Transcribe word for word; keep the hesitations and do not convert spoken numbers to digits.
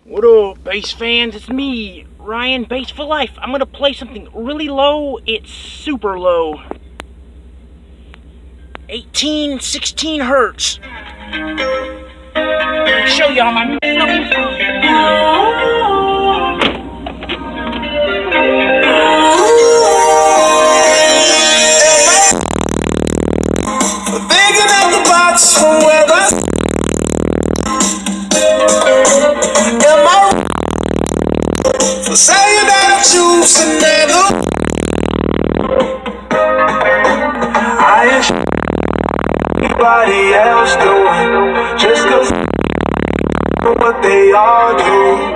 What up, bass fans? It's me, Ryan, Bass for Life. I'm gonna play something really low. It's super low. eighteen, sixteen hertz. Show y'all my Thinking out the box from where I am. I for saying that I choose another. I ain't anybody else doing just cause what they all do.